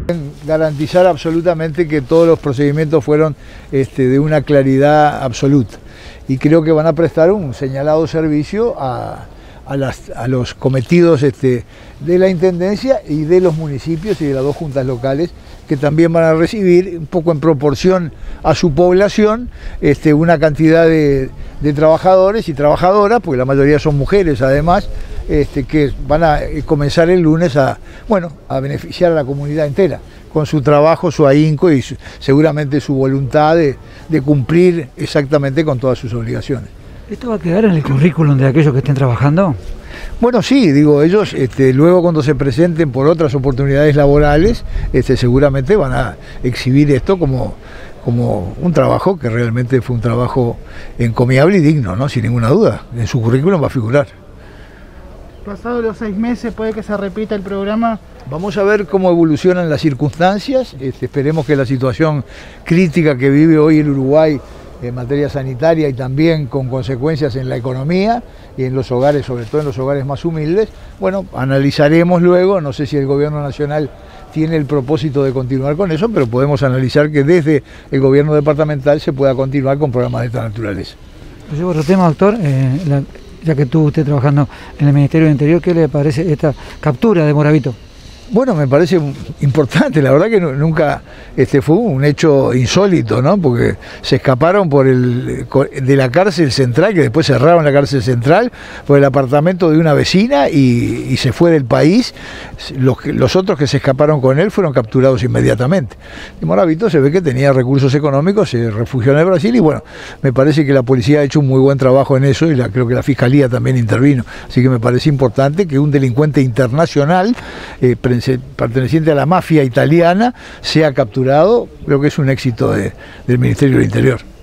Garantizar absolutamente que todos los procedimientos fueron de una claridad absoluta, y creo que van a prestar un señalado servicio a los cometidos de la Intendencia y de los municipios y de las dos juntas locales, que también van a recibir, un poco en proporción a su población, una cantidad de trabajadores y trabajadoras, porque la mayoría son mujeres además, que van a comenzar el lunes a beneficiar a la comunidad entera, con su trabajo, su ahínco y seguramente su voluntad de cumplir exactamente con todas sus obligaciones. ¿Esto va a quedar en el currículum de aquellos que estén trabajando? Bueno, sí, digo, ellos luego cuando se presenten por otras oportunidades laborales, seguramente van a exhibir esto como un trabajo que realmente fue un trabajo encomiable y digno, ¿no? Sin ninguna duda. En su currículum va a figurar. Pasados los 6 meses, ¿puede que se repita el programa? Vamos a ver cómo evolucionan las circunstancias. Esperemos que la situación crítica que vive hoy el Uruguay en materia sanitaria y también con consecuencias en la economía y en los hogares, sobre todo en los hogares más humildes, bueno, analizaremos luego, no sé si el gobierno nacional tiene el propósito de continuar con eso, pero podemos analizar que desde el gobierno departamental se pueda continuar con programas de esta naturaleza. Pues llevo otro tema, doctor, ya que tú estés trabajando en el Ministerio del Interior, ¿qué le parece esta captura de Moravito? Bueno, me parece importante, la verdad que nunca fue un hecho insólito, ¿no? Porque se escaparon de la cárcel central, que después cerraron la cárcel central, por el apartamento de una vecina y se fue del país. Los otros que se escaparon con él fueron capturados inmediatamente. Y Moravito se ve que tenía recursos económicos, se refugió en el Brasil y bueno, me parece que la policía ha hecho un muy buen trabajo en eso y creo que la Fiscalía también intervino. Así que me parece importante que un delincuente internacional perteneciente a la mafia italiana sea capturado. Creo que es un éxito del Ministerio del Interior.